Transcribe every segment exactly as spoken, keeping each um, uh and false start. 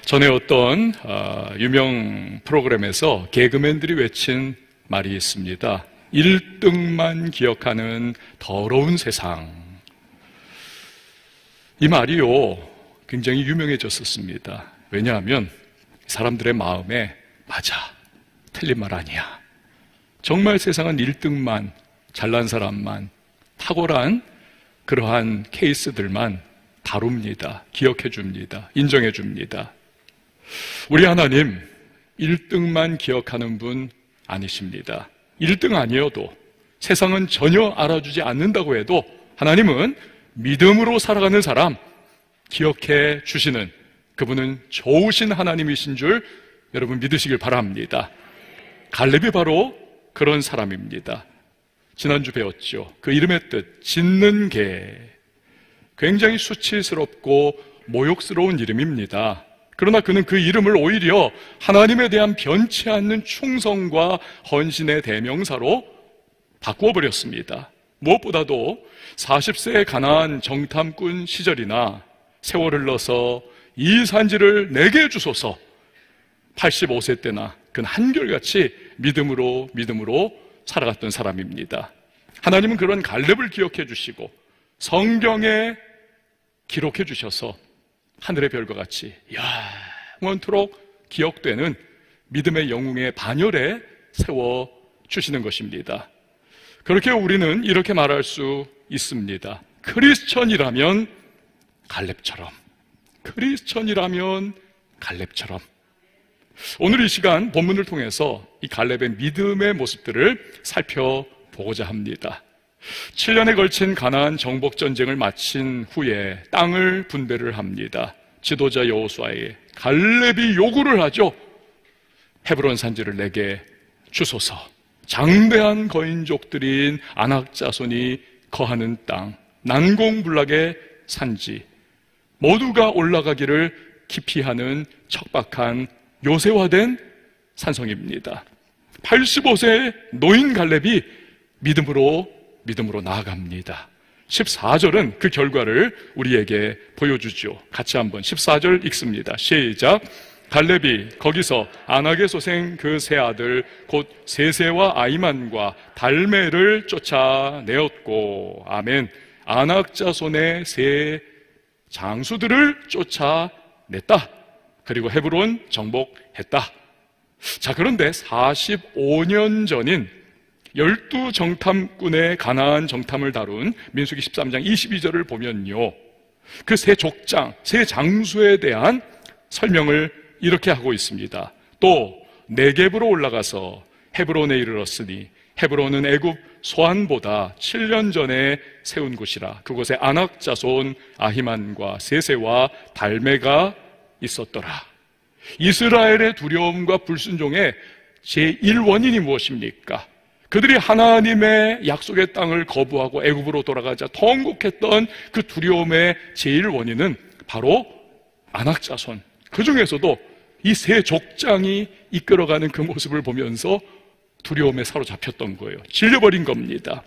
전에 어떤 유명 프로그램에서 개그맨들이 외친 말이 있습니다. 일 등만 기억하는 더러운 세상. 이 말이요, 굉장히 유명해졌었습니다. 왜냐하면 사람들의 마음에 맞아, 틀린 말 아니야. 정말 세상은 일 등만, 잘난 사람만, 탁월한 그러한 케이스들만 다룹니다. 기억해 줍니다. 인정해 줍니다. 우리 하나님 일 등만 기억하는 분 아니십니다. 일 등 아니어도, 세상은 전혀 알아주지 않는다고 해도 하나님은 믿음으로 살아가는 사람 기억해 주시는, 그분은 좋으신 하나님이신 줄 여러분 믿으시길 바랍니다. 갈렙이 바로 그런 사람입니다. 지난주 배웠죠. 그 이름의 뜻, 짓는 개. 굉장히 수치스럽고 모욕스러운 이름입니다. 그러나 그는 그 이름을 오히려 하나님에 대한 변치 않는 충성과 헌신의 대명사로 바꾸어 버렸습니다. 무엇보다도 사십 세의 가나안 정탐꾼 시절이나 세월 흘러서 이 산지를 내게 주소서, 팔십오 세 때나 그는 한결같이 믿음으로 믿음으로 살아갔던 사람입니다. 하나님은 그런 갈렙을 기억해 주시고 성경에 기록해 주셔서 하늘의 별과 같이 영원토록 기억되는 믿음의 영웅의 반열에 세워 주시는 것입니다. 그렇게 우리는 이렇게 말할 수 있습니다. 크리스천이라면 갈렙처럼, 크리스천이라면 갈렙처럼. 오늘 이 시간 본문을 통해서 이 갈렙의 믿음의 모습들을 살펴보고자 합니다. 칠 년에 걸친 가나안 정복 전쟁을 마친 후에 땅을 분배를 합니다. 지도자 여호수아에게 갈렙이 요구를 하죠. 헤브론 산지를 내게 주소서. 장대한 거인족들인 아낙 자손이 거하는 땅, 난공불락의 산지, 모두가 올라가기를 기피하는 척박한 요새화된 산성입니다. 팔십오 세 노인 갈렙이 믿음으로 믿음으로 나아갑니다. 십사 절은 그 결과를 우리에게 보여주죠. 같이 한번 십사 절 읽습니다. 시작. 갈렙이 거기서 아낙의 소생 그 세 아들 곧 세세와 아이만과 달메를 쫓아내었고, 아멘. 아낙 자손의 세 장수들을 쫓아냈다. 그리고 헤브론 정복했다. 자, 그런데 사십오 년 전인 열두 정탐꾼의 가나안 정탐을 다룬 민수기 십삼 장 이십이 절을 보면요, 그 세 족장, 세 장수에 대한 설명을 이렇게 하고 있습니다. 또 네겝으로 올라가서 헤브론에 이르렀으니 헤브론은 애굽 소안보다 칠 년 전에 세운 곳이라. 그곳에 아낙 자손 아히만과 세세와 달메가 있었더라. 이스라엘의 두려움과 불순종의 제일 원인이 무엇입니까? 그들이 하나님의 약속의 땅을 거부하고 애굽으로 돌아가자 통곡했던 그 두려움의 제일 원인은 바로 아낙 자손, 그 중에서도 이 세 족장이 이끌어가는 그 모습을 보면서 두려움에 사로잡혔던 거예요. 질려버린 겁니다.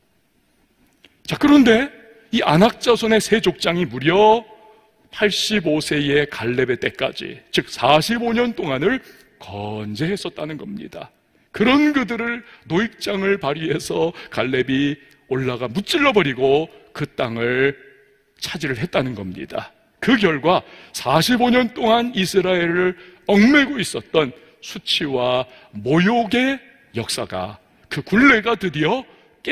자, 그런데 이 아낙 자손의 세 족장이 무려 팔십오 세의 갈렙의 때까지, 즉 사십오 년 동안을 건재했었다는 겁니다. 그런 그들을 노익장을 발휘해서 갈렙이 올라가 무찔러버리고 그 땅을 차지를 했다는 겁니다. 그 결과 사십오 년 동안 이스라엘을 얽매고 있었던 수치와 모욕의 역사가, 그 굴레가 드디어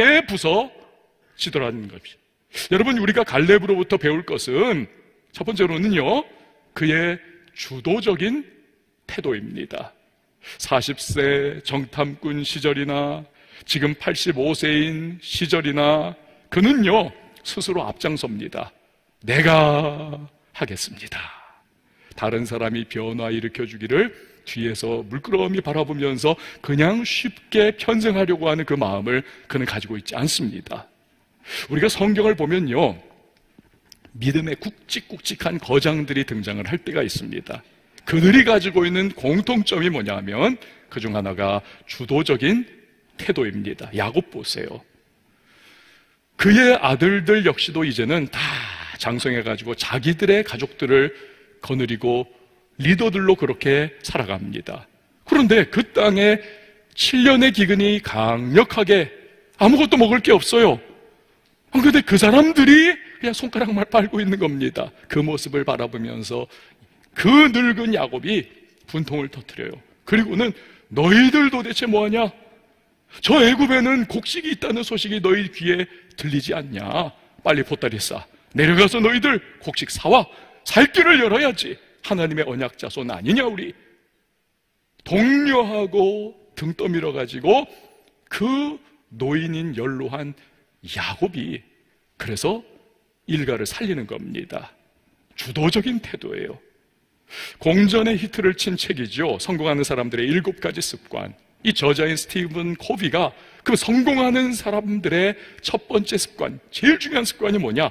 깨부서지더라는 겁니다. 여러분, 우리가 갈렙으로부터 배울 것은 첫 번째로는요, 그의 주도적인 태도입니다. 사십 세 정탐꾼 시절이나 지금 팔십오 세인 시절이나 그는요 스스로 앞장섭니다. 내가 하겠습니다. 다른 사람이 변화 일으켜주기를 뒤에서 물끄러미 바라보면서 그냥 쉽게 편승하려고 하는 그 마음을 그는 가지고 있지 않습니다. 우리가 성경을 보면요, 믿음의 굵직굵직한 거장들이 등장을 할 때가 있습니다. 그들이 가지고 있는 공통점이 뭐냐면 그중 하나가 주도적인 태도입니다. 야곱 보세요. 그의 아들들 역시도 이제는 다 장성해가지고 자기들의 가족들을 거느리고 리더들로 그렇게 살아갑니다. 그런데 그 땅에 칠 년의 기근이 강력하게 아무것도 먹을 게 없어요. 그런데 그 사람들이 그냥 손가락만 빨고 있는 겁니다. 그 모습을 바라보면서 그 늙은 야곱이 분통을 터뜨려요. 그리고는 너희들 도대체 뭐하냐? 저 애굽에는 곡식이 있다는 소식이 너희 귀에 들리지 않냐? 빨리 보따리 싸 내려가서 너희들 곡식 사와 살 길을 열어야지. 하나님의 언약 자손 아니냐 우리? 독려하고 등 떠밀어 가지고 그 노인인 연로한 야곱이 그래서 일가를 살리는 겁니다. 주도적인 태도예요. 공전의 히트를 친 책이죠. 성공하는 사람들의 일곱 가지 습관. 이 저자인 스티븐 코비가 그 성공하는 사람들의 첫 번째 습관, 제일 중요한 습관이 뭐냐?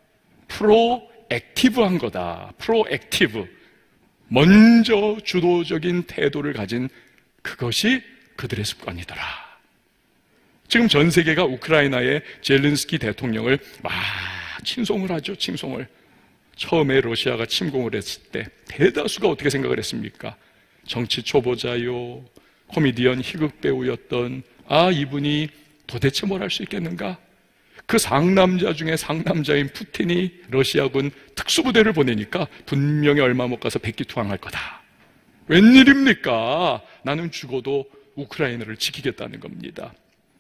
프로액티브한 거다. 프로액티브. 먼저 주도적인 태도를 가진 그것이 그들의 습관이더라. 지금 전 세계가 우크라이나의 젤렌스키 대통령을 막 칭송을 하죠. 칭송을. 처음에 러시아가 침공을 했을 때 대다수가 어떻게 생각을 했습니까? 정치 초보자요, 코미디언 희극 배우였던 아 이분이 도대체 뭘 할 수 있겠는가? 그 상남자 중에 상남자인 푸틴이 러시아군 특수부대를 보내니까 분명히 얼마 못 가서 백기투항할 거다. 웬일입니까? 나는 죽어도 우크라이나를 지키겠다는 겁니다.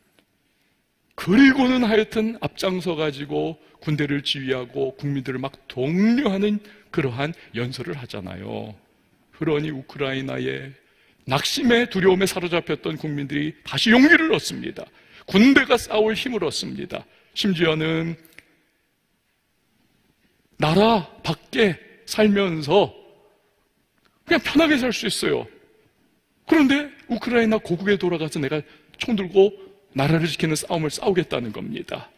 그리고는 하여튼 앞장서 가지고 군대를 지휘하고 국민들을 막 독려하는 그러한 연설을 하잖아요. 그러니 우크라이나의 낙심에 두려움에 사로잡혔던 국민들이 다시 용기를 얻습니다. 군대가 싸울 힘을 얻습니다. 심지어는 나라 밖에 살면서 그냥 편하게 살 수 있어요. 그런데 우크라이나 고국에 돌아가서 내가 총 들고 나라를 지키는 싸움을 싸우겠다는 겁니다.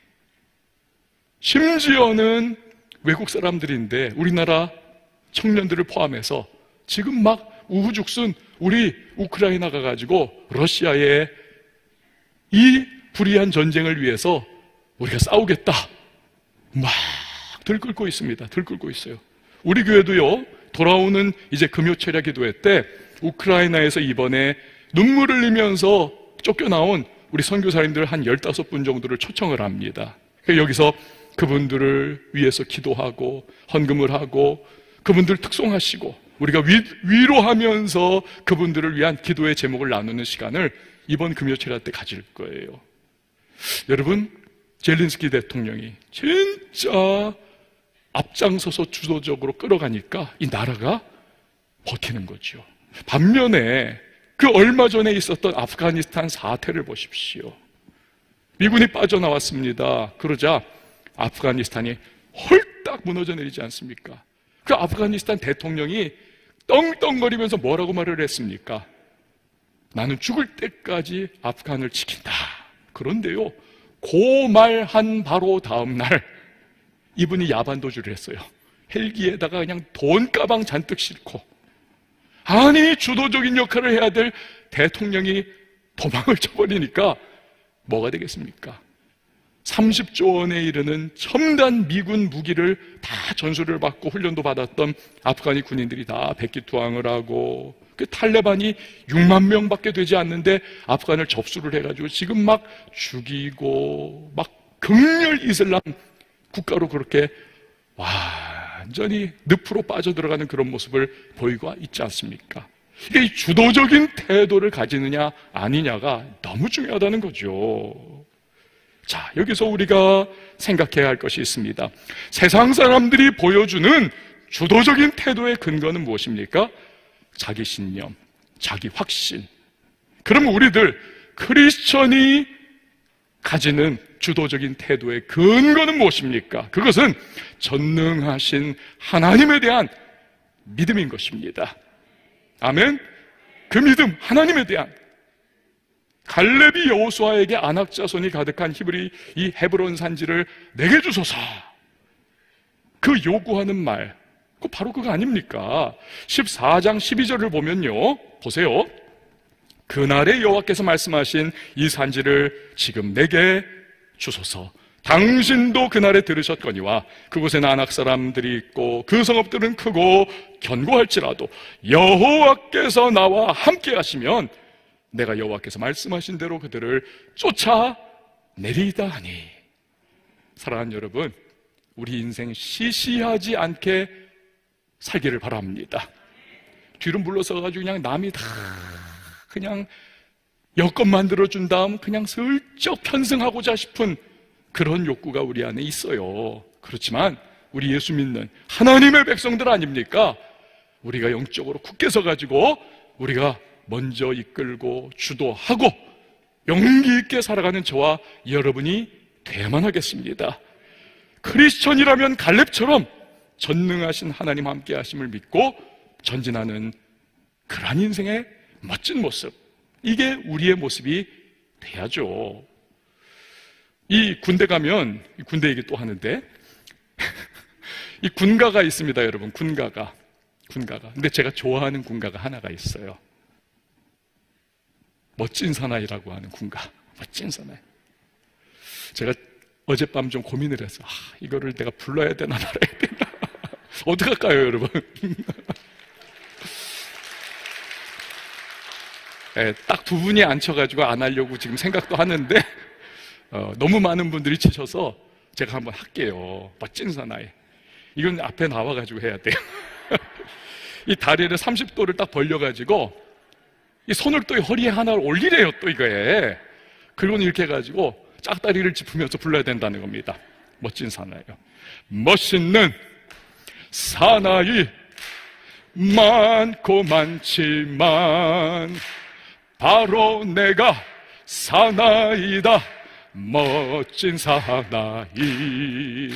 심지어는 외국 사람들인데 우리나라 청년들을 포함해서 지금 막 우후죽순 우리 우크라이나 가가지고 러시아의 이 불의한 전쟁을 위해서 우리가 싸우겠다 막 들끓고 있습니다. 들끓고 있어요. 우리 교회도요, 돌아오는 이제 금요철야 기도회 때 우크라이나에서 이번에 눈물을 흘리면서 쫓겨나온 우리 선교사님들 한 열다섯 분 정도를 초청을 합니다. 여기서 그분들을 위해서 기도하고 헌금을 하고 그분들 특송하시고 우리가 위, 위로하면서 그분들을 위한 기도의 제목을 나누는 시간을 이번 금요철야 때 가질 거예요. 여러분, 젤렌스키 대통령이 진짜 앞장서서 주도적으로 끌어가니까 이 나라가 버티는 거죠. 반면에 그 얼마 전에 있었던 아프가니스탄 사태를 보십시오. 미군이 빠져나왔습니다. 그러자 아프가니스탄이 홀딱 무너져 내리지 않습니까? 그 아프가니스탄 대통령이 떵떵거리면서 뭐라고 말을 했습니까? 나는 죽을 때까지 아프간을 지킨다. 그런데요, 그 말한 바로 다음 날 이분이 야반도주를 했어요. 헬기에다가 그냥 돈가방 잔뜩 싣고, 아니 주도적인 역할을 해야 될 대통령이 도망을 쳐버리니까 뭐가 되겠습니까? 삼십조 원에 이르는 첨단 미군 무기를 다 전수를 받고 훈련도 받았던 아프가니 군인들이 다 백기투항을 하고, 그 탈레반이 육만 명밖에 되지 않는데 아프간을 접수를 해가지고 지금 막 죽이고 막 극렬 이슬람 국가로 그렇게 완전히 늪으로 빠져들어가는 그런 모습을 보이고 있지 않습니까? 이게 주도적인 태도를 가지느냐 아니냐가 너무 중요하다는 거죠. 자, 여기서 우리가 생각해야 할 것이 있습니다. 세상 사람들이 보여주는 주도적인 태도의 근거는 무엇입니까? 자기 신념, 자기 확신. 그러면 우리들 크리스천이 가지는 주도적인 태도의 근거는 무엇입니까? 그것은 전능하신 하나님에 대한 믿음인 것입니다. 아멘. 그 믿음, 하나님에 대한. 갈렙이 여호수아에게 아낙 자손이 가득한 히브리 이 헤브론 산지를 내게 주소서. 그 요구하는 말, 그 바로 그거 아닙니까? 십사장 십이절을 보면요, 보세요. 그날에 여호와께서 말씀하신 이 산지를 지금 내게 주소서. 당신도 그날에 들으셨거니와 그곳에는 아낙 사람들이 있고 그 성읍들은 크고 견고할지라도 여호와께서 나와 함께 하시면 내가 여호와께서 말씀하신 대로 그들을 쫓아내리다 하니. 사랑하는 여러분, 우리 인생 시시하지 않게 살기를 바랍니다. 뒤로 물러서가지고 그냥 남이 다 그냥 여건 만들어준 다음 그냥 슬쩍 편승하고자 싶은 그런 욕구가 우리 안에 있어요. 그렇지만 우리 예수 믿는 하나님의 백성들 아닙니까? 우리가 영적으로 굳게 서가지고 우리가 먼저 이끌고 주도하고 용기 있게 살아가는 저와 여러분이 돼야만 하겠습니다. 크리스천이라면 갈렙처럼 전능하신 하나님 함께 하심을 믿고 전진하는 그러한 인생의 멋진 모습, 이게 우리의 모습이 돼야죠. 이 군대 가면, 군대 얘기 또 하는데 이 군가가 있습니다, 여러분. 군가가 군가가 근데 제가 좋아하는 군가가 하나가 있어요. 멋진 사나이라고 하는 군가. 멋진 사나이. 제가 어젯밤 좀 고민을 해서 아, 이거를 내가 불러야 되나 말아야 되나 어떡할까요, 여러분? 네, 딱 두 분이 앉혀가지고 안 하려고 지금 생각도 하는데 어, 너무 많은 분들이 치셔서 제가 한번 할게요. 멋진 사나이. 이건 앞에 나와가지고 해야 돼요. 이 다리를 삼십 도를 딱 벌려가지고 이 손을 또 허리에 하나를 올리래요, 또 이거에. 그리고는 이렇게 해가지고 짝다리를 짚으면서 불러야 된다는 겁니다. 멋진 사나이요. 멋있는 사나이 많고 많지만 바로 내가 사나이다. 멋진 사나이.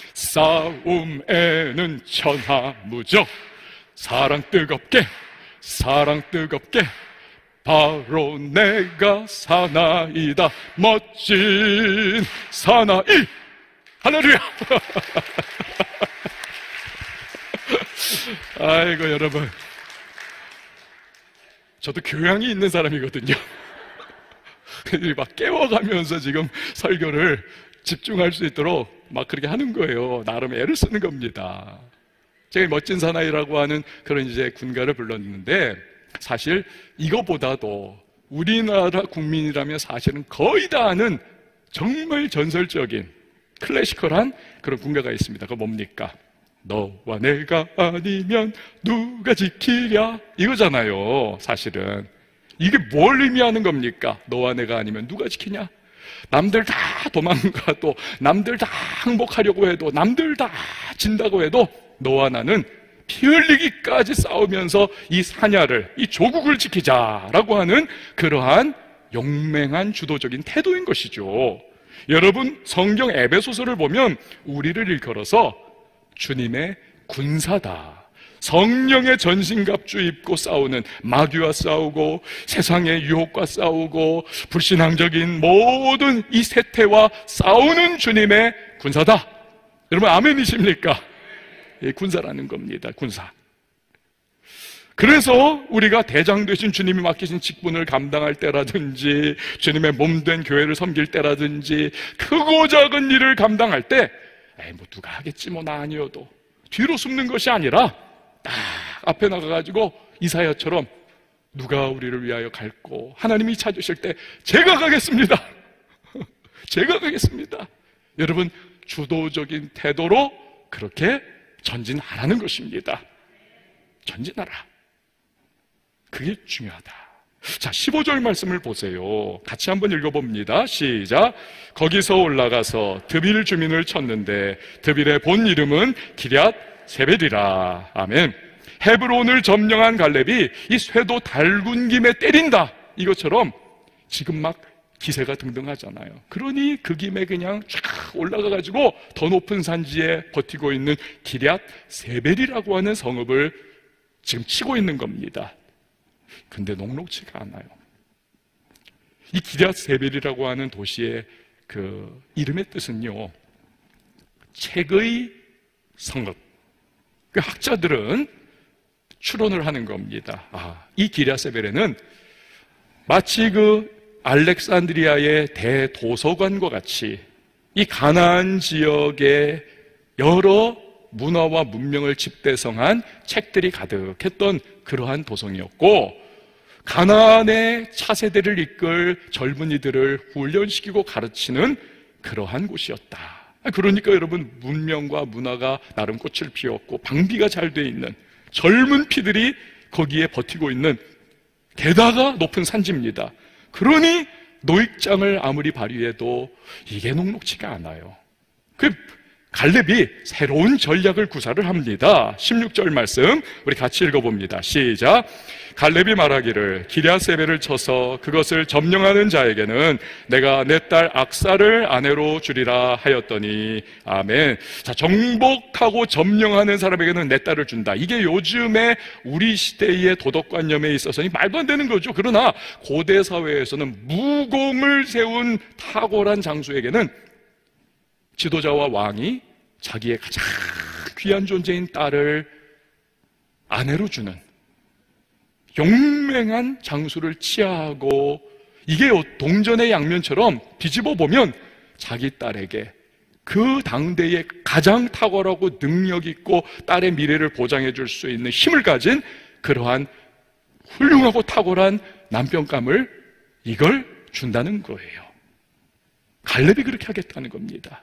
싸움에는 천하무적. 사랑 뜨겁게, 사랑 뜨겁게. 바로 내가 사나이다. 멋진 사나이. 할렐루야. 아이고, 여러분, 저도 교양이 있는 사람이거든요. 막 깨워가면서 지금 설교를 집중할 수 있도록 막 그렇게 하는 거예요. 나름 애를 쓰는 겁니다. 제가 멋진 사나이라고 하는 그런 이제 군가를 불렀는데, 사실 이거보다도 우리나라 국민이라면 사실은 거의 다 아는 정말 전설적인 클래시컬한 그런 군가가 있습니다. 그거 뭡니까? 너와 내가 아니면 누가 지키랴, 이거잖아요. 사실은 이게 뭘 의미하는 겁니까? 너와 내가 아니면 누가 지키냐? 남들 다 도망가도, 남들 다 항복하려고 해도, 남들 다 진다고 해도 너와 나는 피 흘리기까지 싸우면서 이 사냐를, 이 조국을 지키자라고 하는 그러한 용맹한 주도적인 태도인 것이죠. 여러분, 성경 에베소서를 보면 우리를 일컬어서 주님의 군사다, 성령의 전신갑주 입고 싸우는, 마귀와 싸우고 세상의 유혹과 싸우고 불신앙적인 모든 이 세태와 싸우는 주님의 군사다. 여러분, 아멘이십니까? 예, 군사라는 겁니다. 군사. 그래서 우리가 대장 되신 주님이 맡기신 직분을 감당할 때라든지, 주님의 몸된 교회를 섬길 때라든지, 크고 작은 일을 감당할 때 에이, 뭐 누가 하겠지, 뭐 나 아니어도, 뒤로 숨는 것이 아니라 딱 앞에 나가가지고 이사야처럼 누가 우리를 위하여 갈고, 하나님이 찾으실 때 제가 가겠습니다. 제가 가겠습니다. 여러분, 주도적인 태도로 그렇게 전진하라는 것입니다. 전진하라. 그게 중요하다. 자, 십오 절 말씀을 보세요. 같이 한번 읽어봅니다. 시작. 거기서 올라가서 드빌 주민을 쳤는데 드빌의 본 이름은 기럇 세벨이라. 아멘. 헤브론을 점령한 갈렙이 이 쇠도 달군 김에 때린다, 이것처럼 지금 막 기세가 등등하잖아요. 그러니 그 김에 그냥 쫙 올라가가지고 더 높은 산지에 버티고 있는 기럇 세벨이라고 하는 성읍을 지금 치고 있는 겁니다. 근데 녹록지가 않아요. 이 기럇 세벨이라고 하는 도시의 그 이름의 뜻은요, 책의 성읍. 그 학자들은 추론을 하는 겁니다. 아, 이 기럇 세벨에는 마치 그 알렉산드리아의 대도서관과 같이 이 가나안 지역의 여러 문화와 문명을 집대성한 책들이 가득했던 그러한 도성이었고, 가나안의 차세대를 이끌 젊은이들을 훈련시키고 가르치는 그러한 곳이었다. 그러니까 여러분, 문명과 문화가 나름 꽃을 피웠고 방비가 잘 돼 있는 젊은 피들이 거기에 버티고 있는, 게다가 높은 산지입니다. 그러니 노익장을 아무리 발휘해도 이게 녹록지가 않아요. 그 갈렙이 새로운 전략을 구사를 합니다. 십육 절 말씀 우리 같이 읽어봅니다. 시작. 갈렙이 말하기를 기랴세벨을 쳐서 그것을 점령하는 자에게는 내가 내 딸 악사를 아내로 주리라 하였더니 아멘. 자, 정복하고 점령하는 사람에게는 내 딸을 준다. 이게 요즘에 우리 시대의 도덕관념에 있어서는 말도 안 되는 거죠. 그러나 고대 사회에서는 무공을 세운 탁월한 장수에게는 지도자와 왕이 자기의 가장 귀한 존재인 딸을 아내로 주는 용맹한 장수를 치하하고, 이게 동전의 양면처럼 뒤집어 보면 자기 딸에게 그 당대의 가장 탁월하고 능력 있고 딸의 미래를 보장해 줄 수 있는 힘을 가진 그러한 훌륭하고 탁월한 남편감을 이걸 준다는 거예요. 갈렙이 그렇게 하겠다는 겁니다.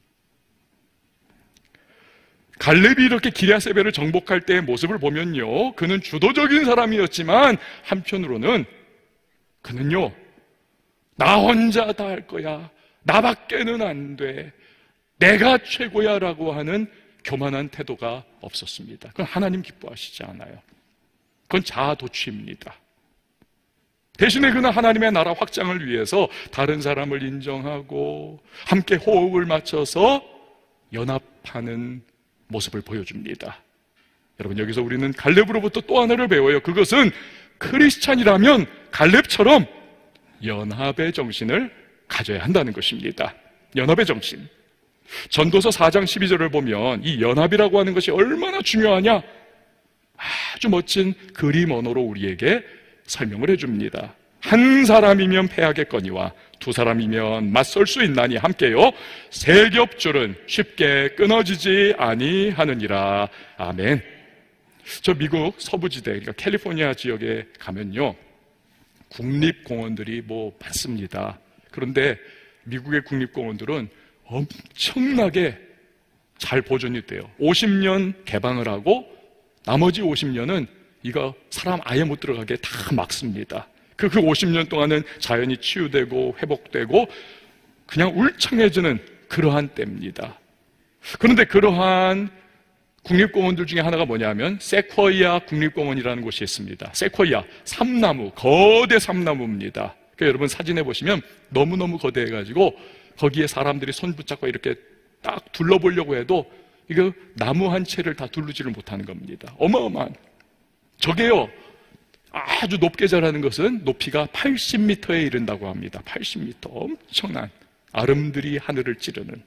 갈렙이 이렇게 기랴세벨을 정복할 때의 모습을 보면요, 그는 주도적인 사람이었지만 한편으로는 그는요, 나 혼자 다 할 거야, 나밖에는 안 돼, 내가 최고야 라고 하는 교만한 태도가 없었습니다. 그건 하나님 기뻐하시지 않아요. 그건 자아도취입니다. 대신에 그는 하나님의 나라 확장을 위해서 다른 사람을 인정하고 함께 호흡을 맞춰서 연합하는 모습을 보여줍니다. 여러분, 여기서 우리는 갈렙으로부터 또 하나를 배워요. 그것은 크리스찬이라면 갈렙처럼 연합의 정신을 가져야 한다는 것입니다. 연합의 정신. 전도서 사 장 십이 절을 보면 이 연합이라고 하는 것이 얼마나 중요하냐, 아주 멋진 그림 언어로 우리에게 설명을 해줍니다. 한 사람이면 패하겠거니와 두 사람이면 맞설 수 있나니 함께요 세 겹줄은 쉽게 끊어지지 아니하느니라. 아멘. 저 미국 서부지대, 그러니까 캘리포니아 지역에 가면요, 국립공원들이 뭐 많습니다. 그런데 미국의 국립공원들은 엄청나게 잘 보존이 돼요. 오십 년 개방을 하고 나머지 오십 년은 이거 사람 아예 못 들어가게 다 막습니다. 그, 그 오십 년 동안은 자연이 치유되고 회복되고 그냥 울창해지는 그러한 때입니다. 그런데 그러한 국립공원들 중에 하나가 뭐냐면 세쿼이아 국립공원이라는 곳이 있습니다. 세쿼이아, 삼나무, 거대 삼나무입니다. 그러니까 여러분 사진에 보시면 너무너무 거대해가지고 거기에 사람들이 손 붙잡고 이렇게 딱 둘러보려고 해도 이거 나무 한 채를 다 두르지를 못하는 겁니다. 어마어마한. 저게요, 아주 높게 자라는 것은 높이가 팔십 미터에 이른다고 합니다. 팔십 미터. 엄청난 아름드리 하늘을 찌르는.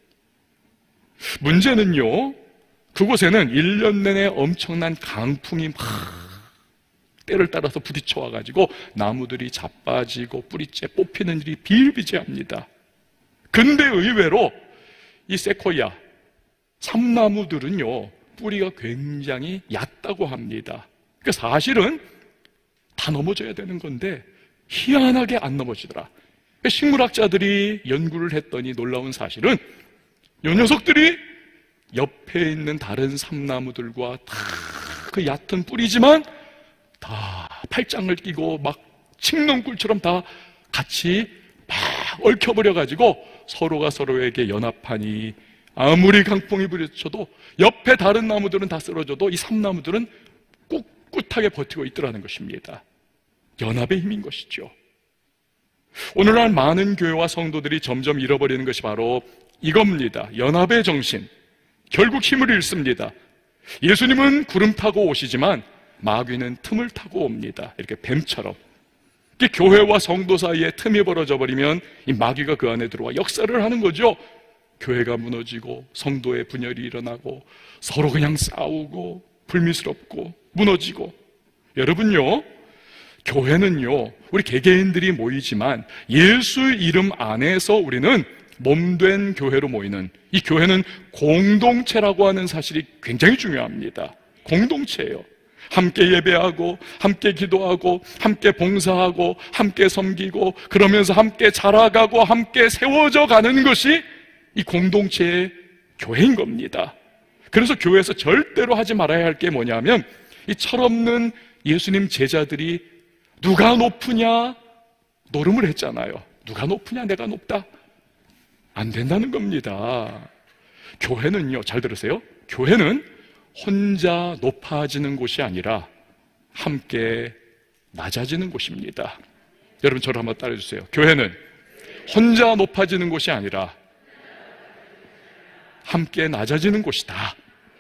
문제는요, 그곳에는 일 년 내내 엄청난 강풍이 막 때를 따라서 부딪혀 와가지고 나무들이 자빠지고 뿌리째 뽑히는 일이 비일비재합니다. 근데 의외로 이 세코이아 삼나무들은요, 뿌리가 굉장히 얕다고 합니다. 그러니까 사실은 다 넘어져야 되는 건데 희한하게 안 넘어지더라. 식물학자들이 연구를 했더니 놀라운 사실은 이 녀석들이 옆에 있는 다른 삼나무들과 다 그 얕은 뿌리지만 다 팔짱을 끼고 막 칡농꿀처럼 다 같이 막 얽혀버려가지고 서로가 서로에게 연합하니 아무리 강풍이 부딪혀도 옆에 다른 나무들은 다 쓰러져도 이 삼나무들은 꿋꿋하게 버티고 있더라는 것입니다. 연합의 힘인 것이죠. 오늘날 많은 교회와 성도들이 점점 잃어버리는 것이 바로 이겁니다. 연합의 정신. 결국 힘을 잃습니다. 예수님은 구름 타고 오시지만 마귀는 틈을 타고 옵니다. 이렇게 뱀처럼. 교회와 성도 사이에 틈이 벌어져 버리면 이 마귀가 그 안에 들어와 역사를 하는 거죠. 교회가 무너지고 성도의 분열이 일어나고 서로 그냥 싸우고 불미스럽고 무너지고. 여러분요, 교회는요, 우리 개개인들이 모이지만 예수 이름 안에서 우리는 몸된 교회로 모이는, 이 교회는 공동체라고 하는 사실이 굉장히 중요합니다. 공동체예요. 함께 예배하고 함께 기도하고 함께 봉사하고 함께 섬기고 그러면서 함께 자라가고 함께 세워져 가는 것이 이 공동체의 교회인 겁니다. 그래서 교회에서 절대로 하지 말아야 할 게 뭐냐면, 이 철없는 예수님 제자들이 누가 높으냐 노름을 했잖아요. 누가 높으냐, 내가 높다, 안 된다는 겁니다. 교회는요, 잘 들으세요, 교회는 혼자 높아지는 곳이 아니라 함께 낮아지는 곳입니다. 여러분 저를 한번 따라해주세요. 교회는 혼자 높아지는 곳이 아니라 함께 낮아지는 곳이다.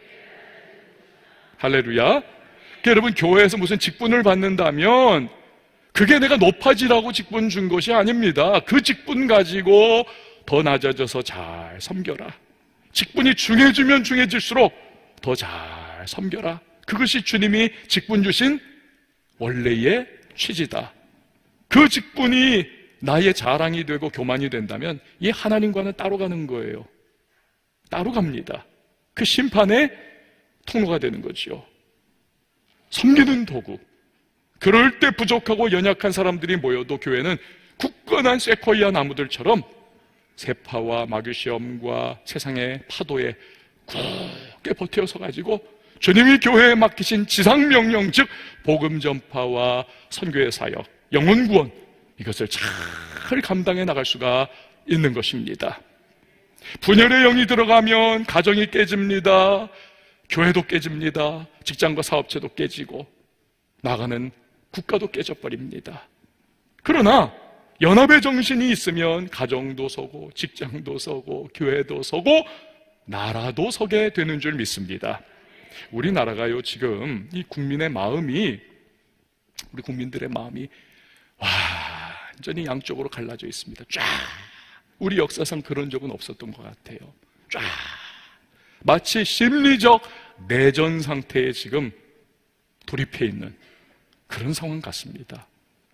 할렐루야. 여러분, 교회에서 무슨 직분을 받는다면 그게 내가 높아지라고 직분 준 것이 아닙니다. 그 직분 가지고 더 낮아져서 잘 섬겨라. 직분이 중해지면 중해질수록 더 잘 섬겨라. 그것이 주님이 직분 주신 원래의 취지다. 그 직분이 나의 자랑이 되고 교만이 된다면 이 하나님과는 따로 가는 거예요. 따로 갑니다. 그 심판의 통로가 되는 거죠. 섬기는 도구. 그럴 때 부족하고 연약한 사람들이 모여도 교회는 굳건한 세코이아 나무들처럼 세파와 마귀시험과 세상의 파도에 굳게 버텨서 가지고 주님이 교회에 맡기신 지상명령, 즉 복음 전파와 선교의 사역, 영혼 구원, 이것을 잘 감당해 나갈 수가 있는 것입니다. 분열의 영이 들어가면 가정이 깨집니다. 교회도 깨집니다. 직장과 사업체도 깨지고 나가는 국가도 깨져버립니다. 그러나 연합의 정신이 있으면 가정도 서고 직장도 서고 교회도 서고 나라도 서게 되는 줄 믿습니다. 우리나라가요, 지금 이 국민의 마음이, 우리 국민들의 마음이 완전히 양쪽으로 갈라져 있습니다. 쫙. 우리 역사상 그런 적은 없었던 것 같아요. 쫙. 마치 심리적 내전 상태에 지금 돌입해 있는 그런 상황 같습니다.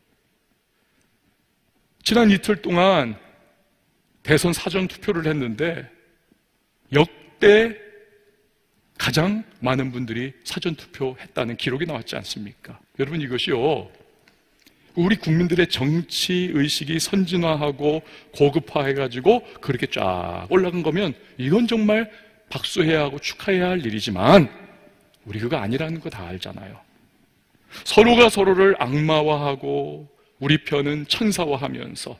지난 이틀 동안 대선 사전 투표를 했는데 역대 가장 많은 분들이 사전 투표했다는 기록이 나왔지 않습니까? 여러분, 이것이요, 우리 국민들의 정치 의식이 선진화하고 고급화해가지고 그렇게 쫙 올라간 거면 이건 정말 박수해야 하고 축하해야 할 일이지만 우리 그거 아니라는 거 다 알잖아요. 서로가 서로를 악마화하고 우리 편은 천사화하면서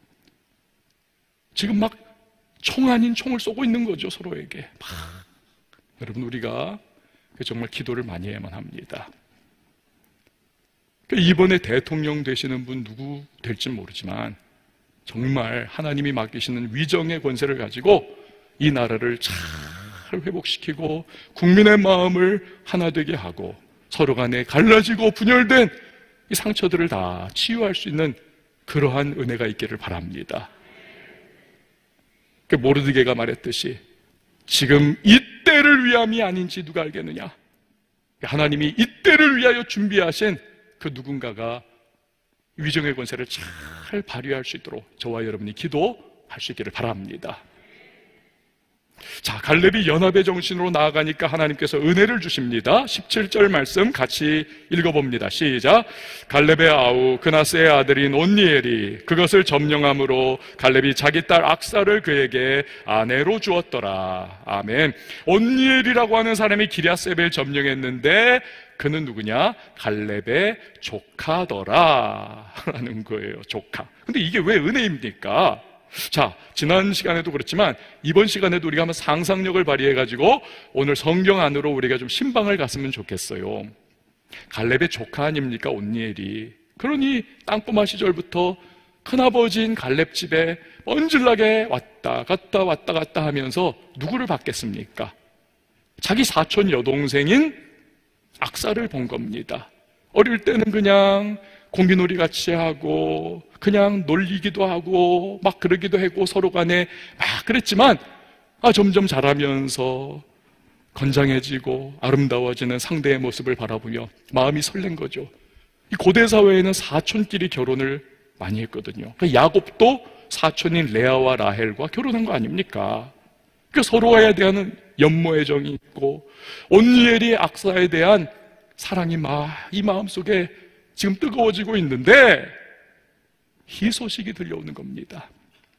지금 막 총 아닌 총을 쏘고 있는 거죠, 서로에게. 막. 여러분, 우리가 정말 기도를 많이 해야만 합니다. 이번에 대통령 되시는 분 누구 될지 모르지만 정말 하나님이 맡기시는 위정의 권세를 가지고 이 나라를 잘 회복시키고 국민의 마음을 하나 되게 하고 서로 간에 갈라지고 분열된 이 상처들을 다 치유할 수 있는 그러한 은혜가 있기를 바랍니다. 모르드게가 말했듯이 지금 이때를 위함이 아닌지 누가 알겠느냐. 하나님이 이때를 위하여 준비하신 그 누군가가 위정의 권세를 잘 발휘할 수 있도록 저와 여러분이 기도할 수 있기를 바랍니다. 자, 갈렙이 연합의 정신으로 나아가니까 하나님께서 은혜를 주십니다. 십칠 절 말씀 같이 읽어봅니다. 시작. 갈렙의 아우 그나스의 아들인 온니엘이 그것을 점령함으로 갈렙이 자기 딸 악사를 그에게 아내로 주었더라. 아멘. 온니엘이라고 하는 사람이 기럇셉을 점령했는데 그는 누구냐? 갈렙의 조카더라 라는 거예요. 조카. 근데 이게 왜 은혜입니까? 자, 지난 시간에도 그렇지만 이번 시간에도 우리가 한번 상상력을 발휘해가지고 오늘 성경 안으로 우리가 좀 신방을 갔으면 좋겠어요. 갈렙의 조카 아닙니까? 온니엘이. 그러니 땅꼬마 시절부터 큰아버지인 갈렙 집에 뻔질나게 왔다 갔다 왔다 갔다 하면서 누구를 봤겠습니까? 자기 사촌 여동생인 악사를 본 겁니다. 어릴 때는 그냥 공기놀이 같이 하고 그냥 놀리기도 하고 막 그러기도 하고 서로 간에 막 그랬지만 아, 점점 자라면서 건장해지고 아름다워지는 상대의 모습을 바라보며 마음이 설렌 거죠. 이 고대 사회에는 사촌끼리 결혼을 많이 했거든요. 야곱도 사촌인 레아와 라헬과 결혼한 거 아닙니까? 그 서로에 대한 연모의 정이 있고 온니엘이 악사에 대한 사랑이 막 이 마음속에 지금 뜨거워지고 있는데 희소식이 들려오는 겁니다.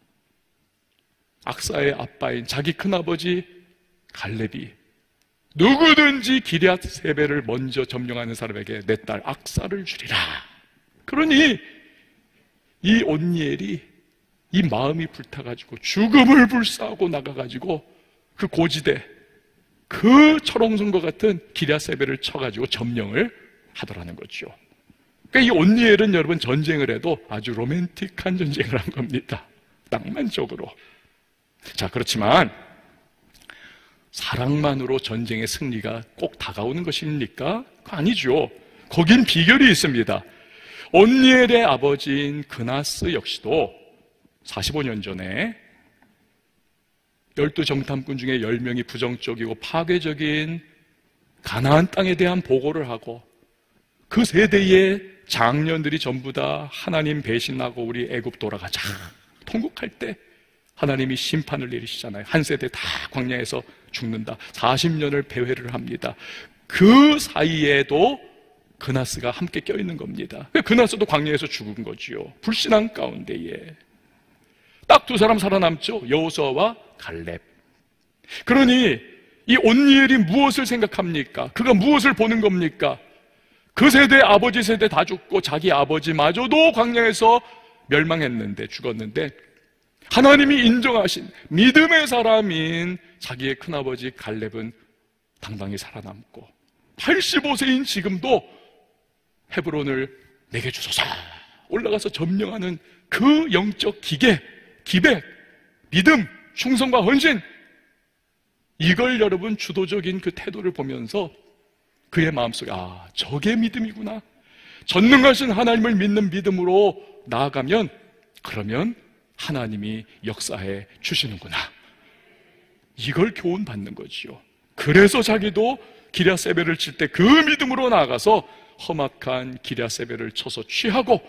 악사의 아빠인 자기 큰아버지 갈렙이 누구든지 기럇 세벨을 먼저 점령하는 사람에게 내 딸 악사를 주리라. 그러니 이 온니엘이 이 마음이 불타가지고 죽음을 불사하고 나가가지고 그 고지대, 그 철옹성과 같은 기럇 세벨을 쳐가지고 점령을 하더라는 거죠. 그러니까 이 온니엘은 여러분 전쟁을 해도 아주 로맨틱한 전쟁을 한 겁니다. 낭만적으로. 자, 그렇지만 사랑만으로 전쟁의 승리가 꼭 다가오는 것입니까? 아니죠. 거긴 비결이 있습니다. 온니엘의 아버지인 그나스 역시도 사십오 년 전에 열두 정탐꾼 중에 열 명이 부정적이고 파괴적인 가나안 땅에 대한 보고를 하고 그 세대의 장년들이 전부 다 하나님 배신하고 우리 애굽 돌아가자 통곡할 때 하나님이 심판을 내리시잖아요. 한 세대 다 광야에서 죽는다. 사십 년을 배회를 합니다. 그 사이에도 그나스가 함께 껴있는 겁니다. 그나스도 광야에서 죽은 거지요. 불신앙 가운데에 딱 두 사람 살아남죠. 여호수아와 갈렙. 그러니 이 온니엘이 무엇을 생각합니까? 그가 무엇을 보는 겁니까? 그 세대, 아버지 세대 다 죽고 자기 아버지마저도 광야에서 멸망했는데, 죽었는데 하나님이 인정하신 믿음의 사람인 자기의 큰아버지 갈렙은 당당히 살아남고 팔십오 세인 지금도 헤브론을 내게 주소서 올라가서 점령하는 그 영적 기계, 기백, 믿음, 충성과 헌신, 이걸 여러분 주도적인 그 태도를 보면서 그의 마음속에 아, 저게 믿음이구나. 전능하신 하나님을 믿는 믿음으로 나아가면 그러면 하나님이 역사해 주시는구나. 이걸 교훈받는 거지요. 그래서 자기도 기럇 세벨을 칠 때 그 믿음으로 나아가서 험악한 기럇 세벨을 쳐서 취하고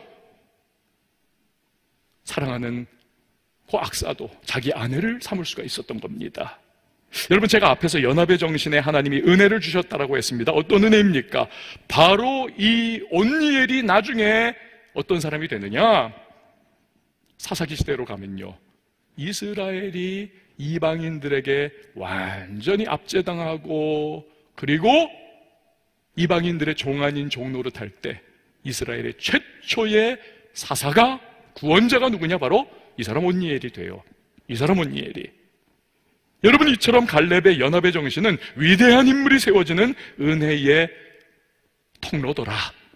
사랑하는 그 악사도 자기 아내를 삼을 수가 있었던 겁니다. 여러분, 제가 앞에서 연합의 정신에 하나님이 은혜를 주셨다라고 했습니다. 어떤 은혜입니까? 바로 이 온니엘이 나중에 어떤 사람이 되느냐? 사사기 시대로 가면요, 이스라엘이 이방인들에게 완전히 압제당하고 그리고 이방인들의 종 아닌 종 노릇할 때 이스라엘의 최초의 사사가, 구원자가 누구냐? 바로 이 사람 온니엘이 돼요. 이 사람 온니엘이. 여러분, 이처럼 갈렙의 연합의 정신은 위대한 인물이 세워지는 은혜의 통로더라.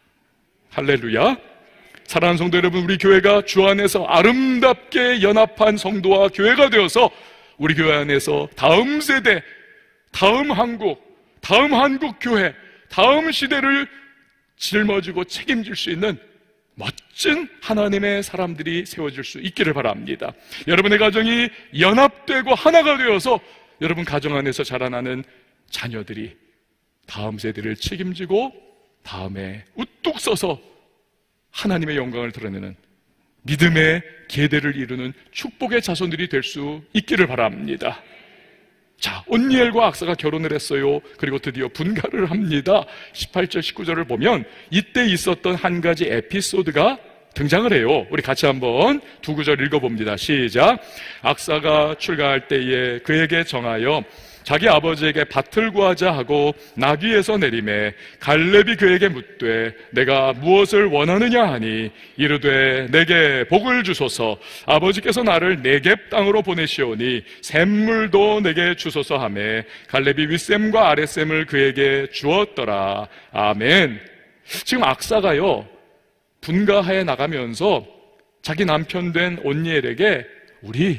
할렐루야. 사랑하는 성도 여러분, 우리 교회가 주 안에서 아름답게 연합한 성도와 교회가 되어서 우리 교회 안에서 다음 세대, 다음 한국, 다음 한국 교회, 다음 시대를 짊어지고 책임질 수 있는 멋진 하나님의 사람들이 세워질 수 있기를 바랍니다. 여러분의 가정이 연합되고 하나가 되어서 여러분 가정 안에서 자라나는 자녀들이 다음 세대를 책임지고 다음에 우뚝 서서 하나님의 영광을 드러내는 믿음의 계대를 이루는 축복의 자손들이 될 수 있기를 바랍니다. 자, 온니엘과 악사가 결혼을 했어요. 그리고 드디어 분가를 합니다. 십팔 절 십구 절을 보면 이때 있었던 한 가지 에피소드가 등장을 해요. 우리 같이 한번 두 구절 읽어봅니다. 시작. 악사가 출가할 때에 그에게 정하여 자기 아버지에게 밭을 구하자 하고 나귀에서 내리매 갈렙이 그에게 묻되 내가 무엇을 원하느냐 하니 이르되 내게 복을 주소서 아버지께서 나를 네겝 땅으로 보내시오니 샘물도 내게 주소서 하매 갈렙이 윗샘과 아랫샘을 그에게 주었더라. 아멘. 지금 악사가요 분가하에 나가면서 자기 남편 된 온니엘에게 우리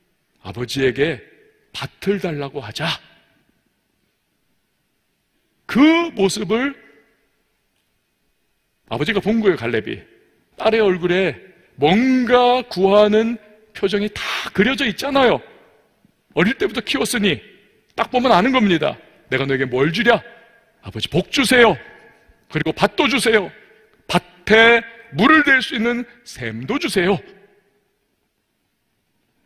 아버지에게 밭을 달라고 하자. 그 모습을 아버지가 본 거예요. 갈렙이 딸의 얼굴에 뭔가 구하는 표정이 다 그려져 있잖아요. 어릴 때부터 키웠으니 딱 보면 아는 겁니다. 내가 너에게 뭘 주랴? 아버지 복 주세요. 그리고 밭도 주세요. 밭에 물을 댈 수 있는 샘도 주세요.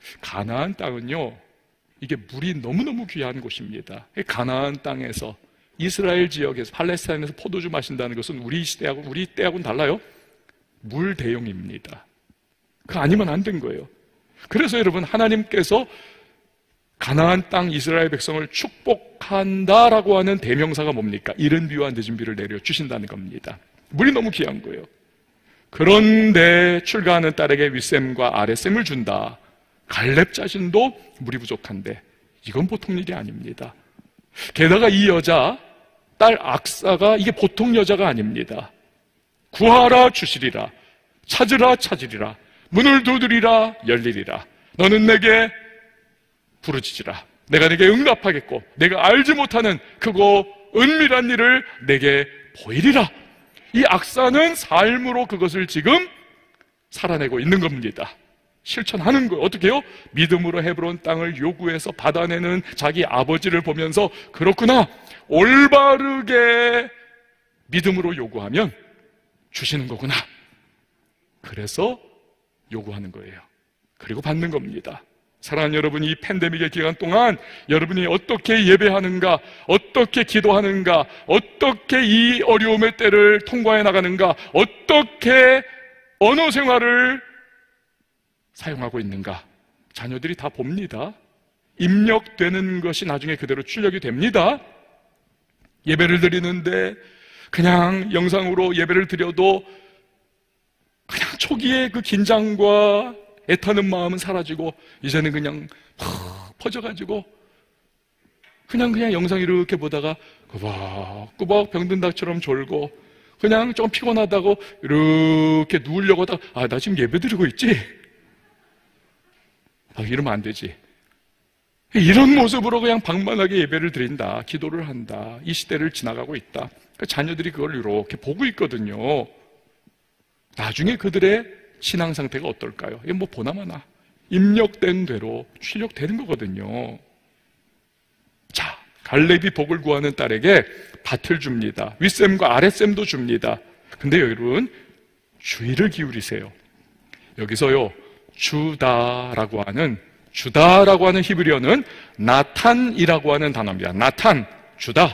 가나안 땅은요, 이게 물이 너무너무 귀한 곳입니다. 가나안 땅에서, 이스라엘 지역에서, 팔레스타인에서 포도주 마신다는 것은 우리 시대하고 우리 때하고는 달라요. 물 대용입니다. 그 아니면 안 된 거예요. 그래서 여러분, 하나님께서 가나안 땅 이스라엘 백성을 축복한다라고 하는 대명사가 뭡니까? 이른 비와 늦은 비를 내려주신다는 겁니다. 물이 너무 귀한 거예요. 그런데 출가하는 딸에게 윗셈과 아랫셈을 준다. 갈렙 자신도 물이 부족한데 이건 보통 일이 아닙니다. 게다가 이 여자, 딸 악사가 이게 보통 여자가 아닙니다. 구하라 주시리라, 찾으라 찾으리라, 문을 두드리라 열리리라. 너는 내게 부르짖으라. 내가 내게 응답하겠고 내가 알지 못하는 크고 은밀한 일을 내게 보이리라. 이 악사는 삶으로 그것을 지금 살아내고 있는 겁니다. 실천하는 거예요. 어떻게 해요? 믿음으로 헤브론 땅을 요구해서 받아내는 자기 아버지를 보면서 그렇구나, 올바르게 믿음으로 요구하면 주시는 거구나. 그래서 요구하는 거예요. 그리고 받는 겁니다. 사랑하는 여러분, 이 팬데믹의 기간 동안 여러분이 어떻게 예배하는가, 어떻게 기도하는가, 어떻게 이 어려움의 때를 통과해 나가는가, 어떻게 언어 생활을 사용하고 있는가, 자녀들이 다 봅니다. 입력되는 것이 나중에 그대로 출력이 됩니다. 예배를 드리는데 그냥 영상으로 예배를 드려도 그냥 초기에 그 긴장과 애타는 마음은 사라지고 이제는 그냥 팍 퍼져가지고 그냥 그냥 영상 이렇게 보다가 꾸벅꾸벅 병든 닭처럼 졸고 그냥 좀 피곤하다고 이렇게 누우려고 하다가 아, 나 지금 예배 드리고 있지? 아, 이러면 안 되지. 이런 모습으로 그냥 방만하게 예배를 드린다, 기도를 한다, 이 시대를 지나가고 있다. 그러니까 자녀들이 그걸 이렇게 보고 있거든요. 나중에 그들의 신앙 상태가 어떨까요? 이게 뭐 보나마나 입력된 대로 출력되는 거거든요. 자, 갈렙이 복을 구하는 딸에게 밭을 줍니다. 윗셈과 아랫셈도 줍니다. 근데 여러분, 주의를 기울이세요. 여기서요, 주다라고 하는 주다라고 하는 히브리어는 나탄이라고 하는 단어입니다. 나탄, 주다.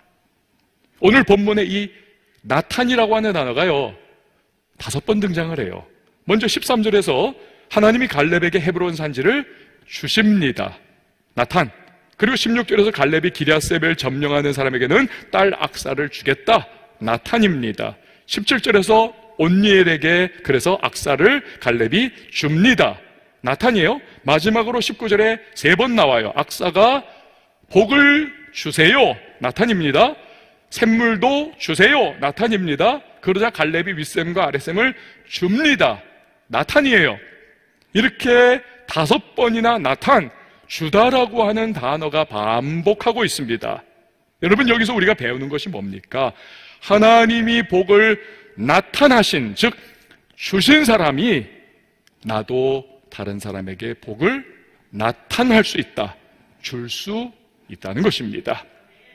오늘 본문에 이 나탄이라고 하는 단어가요, 다섯 번 등장을 해요. 먼저 십삼 절에서 하나님이 갈렙에게 헤브론 산지를 주십니다. 나탄. 그리고 십육 절에서 갈렙이 기랴세벨 점령하는 사람에게는 딸 악사를 주겠다. 나탄입니다. 십칠 절에서 온니엘에게 그래서 악사를 갈렙이 줍니다. 나탄이에요. 마지막으로 십구 절에 세 번 나와요. 악사가 복을 주세요. 나탄입니다. 샘물도 주세요. 나탄입니다. 그러자 갈렙이 윗셈과 아랫셈을 줍니다. 나탄이에요. 이렇게 다섯 번이나 나탄, 주다라고 하는 단어가 반복하고 있습니다. 여러분, 여기서 우리가 배우는 것이 뭡니까? 하나님이 복을 나타나신, 즉 주신 사람이 나도 다른 사람에게 복을 나타날 수 있다, 줄 수 있다는 것입니다.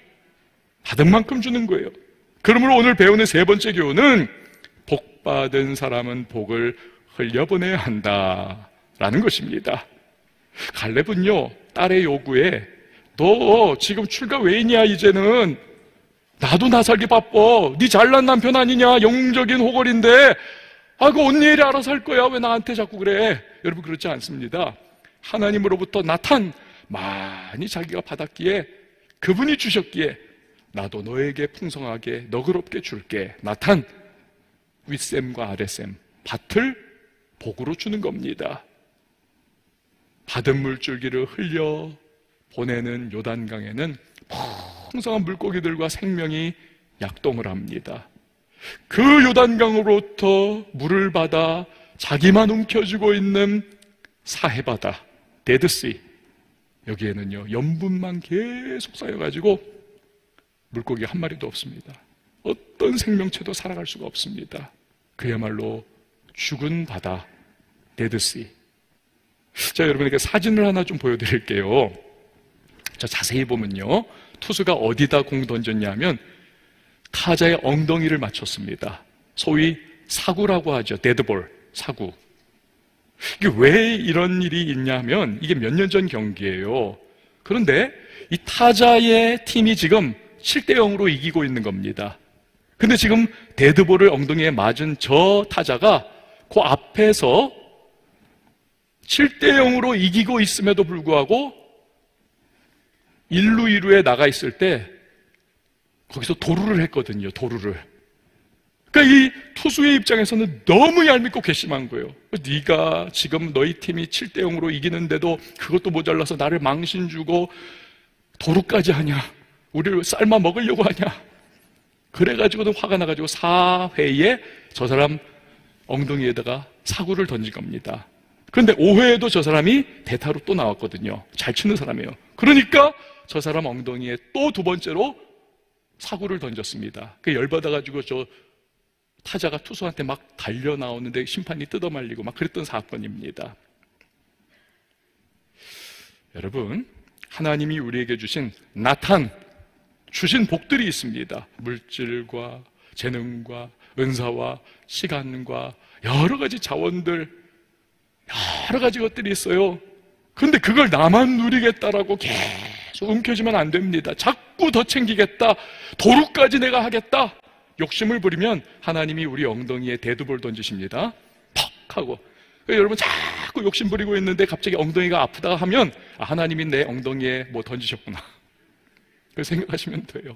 받은 만큼 주는 거예요. 그러므로 오늘 배우는 세 번째 교훈은 복 받은 사람은 복을 흘려보내야 한다라는 것입니다. 갈렙은요, 딸의 요구에 너 지금 출가 왜 있냐, 이제는 나도 나 살기 바빠, 네 잘난 남편 아니냐, 영웅적인 호걸인데 아, 그 온니엘이 알아서 할 거야, 왜 나한테 자꾸 그래. 여러분, 그렇지 않습니다. 하나님으로부터 나탄 많이 자기가 받았기에, 그분이 주셨기에 나도 너에게 풍성하게 너그럽게 줄게. 나탄, 윗셈과 아랫셈, 밭을 복으로 주는 겁니다. 받은 물줄기를 흘려 보내는 요단강에는 풍성한 물고기들과 생명이 약동을 합니다. 그 요단강으로부터 물을 받아 자기만 움켜쥐고 있는 사해바다, 데드씨, 여기에는요 염분만 계속 쌓여가지고 물고기 한 마리도 없습니다. 어떤 생명체도 살아갈 수가 없습니다. 그야말로 죽은 바다, 데드씨. 자, 여러분에게 사진을 하나 좀 보여드릴게요. 자, 자세히 보면요, 투수가 어디다 공 던졌냐면 타자의 엉덩이를 맞췄습니다. 소위 사구라고 하죠. 데드볼, 사구. 이게 왜 이런 일이 있냐면 이게 몇 년 전 경기예요. 그런데 이 타자의 팀이 지금 칠 대 영으로 이기고 있는 겁니다. 근데 지금 데드볼을 엉덩이에 맞은 저 타자가 그 앞에서 칠 대 영으로 이기고 있음에도 불구하고 일 루 이 루에 나가 있을 때 거기서 도루를 했거든요. 도루를. 그러니까 이 투수의 입장에서는 너무 얄밉고 괘씸한 거예요. 네가 지금 너희 팀이 칠 대 영으로 이기는데도 그것도 모자라서 나를 망신 주고 도루까지 하냐? 우리를 삶아 먹으려고 하냐? 그래가지고는 화가 나가지고 사 회에 저 사람 엉덩이에다가 사구를 던진 겁니다. 그런데 오 회에도 저 사람이 대타로 또 나왔거든요. 잘 치는 사람이에요. 그러니까 저 사람 엉덩이에 또 두 번째로 사구를 던졌습니다. 그 열받아가지고 저 타자가 투수한테 막 달려 나오는데 심판이 뜯어말리고 막 그랬던 사건입니다. 여러분, 하나님이 우리에게 주신 나탄, 주신 복들이 있습니다. 물질과 재능과 은사와 시간과 여러 가지 자원들, 여러 가지 것들이 있어요. 그런데 그걸 나만 누리겠다라고 계속 움켜쥐면 안 됩니다. 자꾸 더 챙기겠다, 도루까지 내가 하겠다, 욕심을 부리면 하나님이 우리 엉덩이에 데드볼 던지십니다. 퍽 하고. 여러분 자꾸 욕심 부리고 있는데 갑자기 엉덩이가 아프다 하면 아, 하나님이 내 엉덩이에 뭐 던지셨구나, 그렇게 생각하시면 돼요.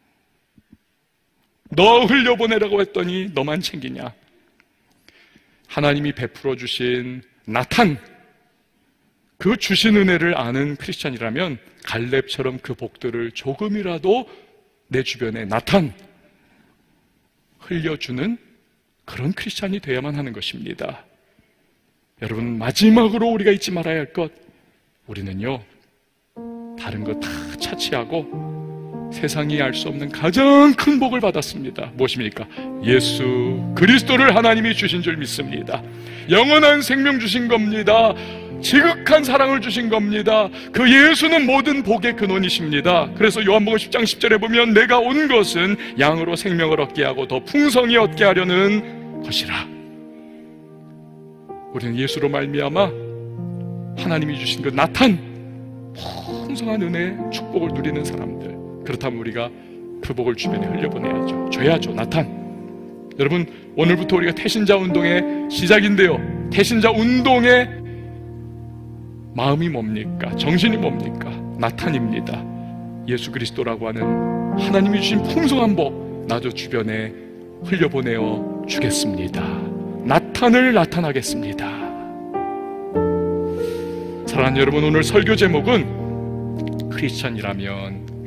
너 흘려보내라고 했더니 너만 챙기냐. 하나님이 베풀어 주신 나탄, 그 주신 은혜를 아는 크리스찬이라면 갈렙처럼 그 복들을 조금이라도 내 주변에 나탄, 흘려주는 그런 크리스찬이 되어야만 하는 것입니다. 여러분, 마지막으로 우리가 잊지 말아야 할 것, 우리는요 다른 거 다 차치하고 세상이 알 수 없는 가장 큰 복을 받았습니다. 무엇입니까? 예수 그리스도를 하나님이 주신 줄 믿습니다. 영원한 생명 주신 겁니다. 지극한 사랑을 주신 겁니다. 그 예수는 모든 복의 근원이십니다. 그래서 요한복음 십 장 십 절에 보면 내가 온 것은 양으로 생명을 얻게 하고 더 풍성히 얻게 하려는 것이라. 우리는 예수로 말미암아 하나님이 주신 그 나탄, 풍성한 은혜, 축복을 누리는 사람들. 그렇다면 우리가 그 복을 주변에 흘려보내야죠. 줘야죠. 나탄. 여러분, 오늘부터 우리가 태신자 운동의 시작인데요, 태신자 운동의 마음이 뭡니까? 정신이 뭡니까? 나탄입니다. 예수 그리스도라고 하는 하나님이 주신 풍성한 복 나도 주변에 흘려보내어 주겠습니다. 나탄을 나타나겠습니다. 사랑하는 여러분, 오늘 설교 제목은 크리스찬이라면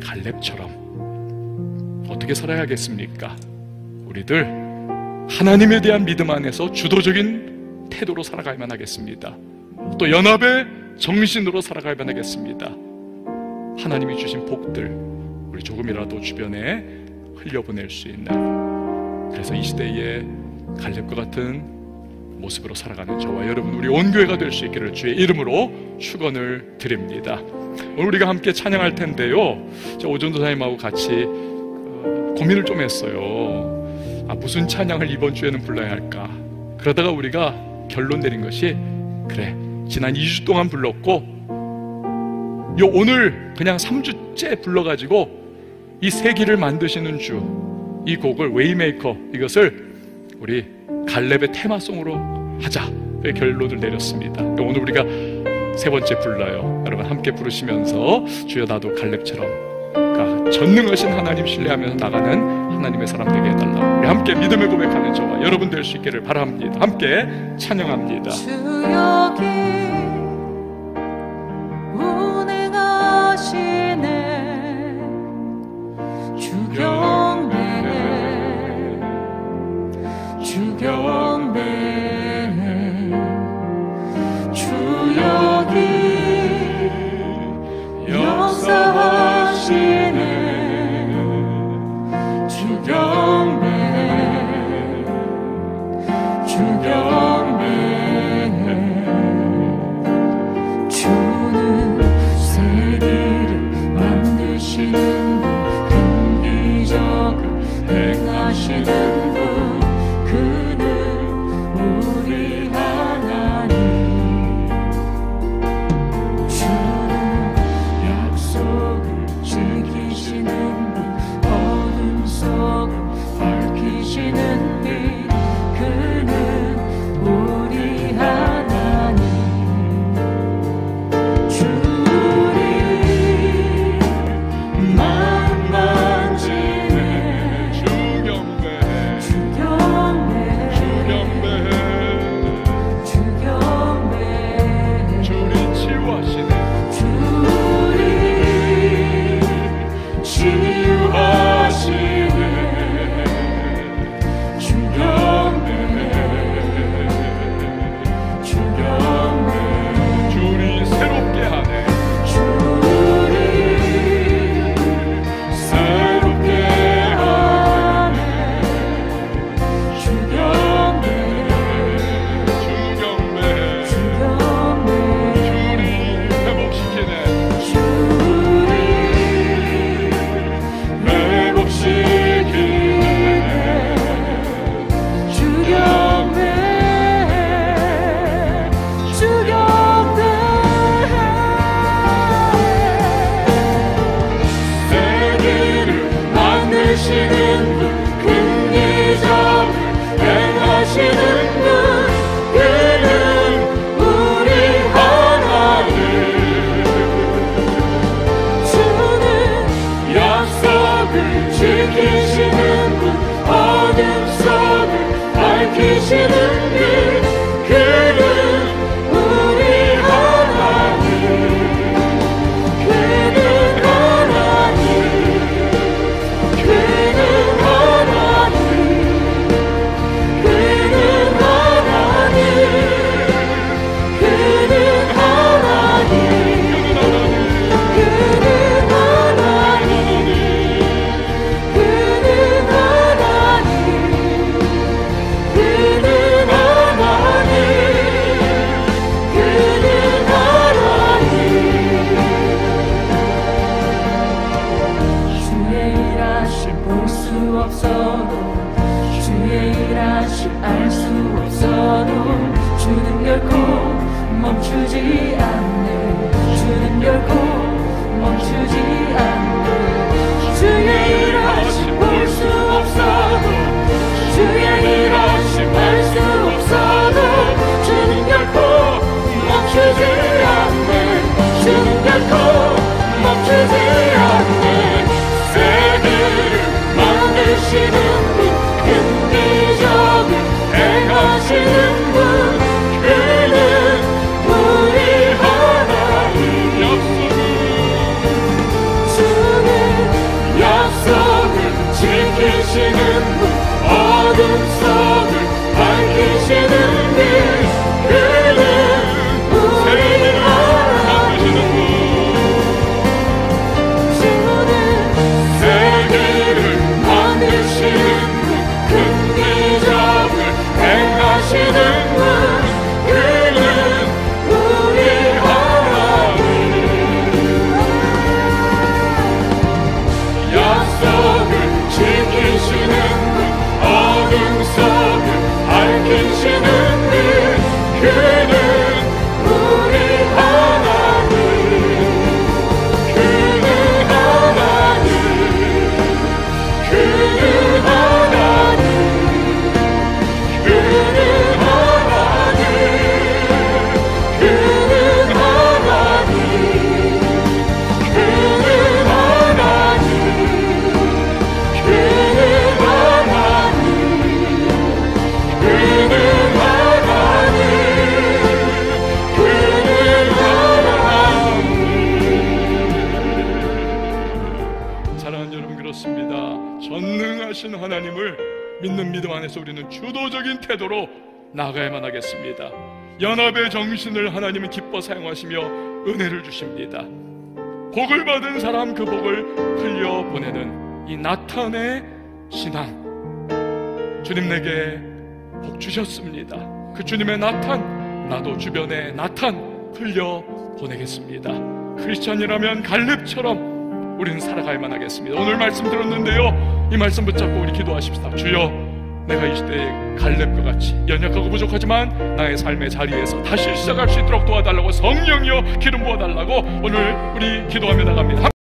갈렙처럼 어떻게 살아야겠습니까? 우리들 하나님에 대한 믿음 안에서 주도적인 태도로 살아가야만 하겠습니다. 또 연합의 정신으로 살아가야만 하겠습니다. 하나님이 주신 복들 우리 조금이라도 주변에 흘려보낼 수 있는, 그래서 이 시대에 갈렙과 같은 모습으로 살아가는 저와 여러분, 우리 온 교회가 될 수 있기를 주의 이름으로 축원을 드립니다. 오늘 우리가 함께 찬양할 텐데요, 오전도 사님하고 같이 어, 고민을 좀 했어요. 아, 무슨 찬양을 이번 주에는 불러야 할까? 그러다가 우리가 결론 내린 것이, 그래, 지난 이 주 동안 불렀고 요 오늘 그냥 삼 주째 불러가지고 이 세기를 만드시는 주, 이 곡을 웨이메이커, 이것을 우리 갈렙의 테마송으로 하자, 그 결론을 내렸습니다. 오늘 우리가 세 번째 불러요. 여러분 함께 부르시면서 주여 나도 갈렙처럼 그러니까 전능하신 하나님 신뢰하면서 나가는 하나님의 사람 되게 해달라. 우리 함께 믿음을 고백하는 저와 여러분 될 수 있기를 바랍니다. 함께 찬양합니다. 주여 운행하시네, 주경배 주경배 주여기 역사하시네, 주경배 주경배 주는 세기를 만드시는 분, 큰 기적을 행하시는 분, 그는 우리 하나님. 만드시는 그 그는 우리 하나님 그는 하나님 그는 하나님 그는 하나님 그는 하나님 그는 하나님 그는 하나님 그는 하나님 그는 하나님 주의 일하심 볼 수 없어도 주의 일하심 알 수 없어도 주는 결코 멈추지 않네 주는 결코 멈추지 않네 주의 일하심 볼 수 없어도 주의 일하심 알 수 없어도 주는 결코 멈추지 않네 주는 결코 멈추지 않네 세계를 만드시는 분 긍기적을 행하시는 분 그는 우리 하나님 주는 약속을 지키시는 분 어둠 속을 밝히시는 분 그는 우리 하나님 주는 세계를 만드시는 분 긍기적을 행하시는 분 그는 우리 하나님 약속을 지키시는 분 어둠 속을 밝히시는 분 그는 우리 하나님 그는 하나님 그는 하나님 그는 하나님 그는 하나님 그는 하나님 그는 하나님 그는 하나님 그는 하나님 사랑하는 여러분, 그렇습니다. 전능하신 하나님을 믿는 믿음 안에서 우리는 주도적인 태도로 나아가야만 하겠습니다. 연합의 정신을 하나님은 기뻐 사용하시며 은혜를 주십니다. 복을 받은 사람 그 복을 흘려보내는 이 나탄의 신앙, 주님 내게 복 주셨습니다. 그 주님의 나탄, 나도 주변에 나탄 흘려보내겠습니다. 크리스찬이라면 갈렙처럼 우리는 살아가야만 하겠습니다. 오늘 말씀 들었는데요, 이 말씀 붙잡고 우리 기도하십시다. 주여, 내가 이 시대에 갈렙과 같이 연약하고 부족하지만 나의 삶의 자리에서 다시 시작할 수 있도록 도와달라고, 성령이여 기름 부어달라고 오늘 우리 기도하며 나갑니다.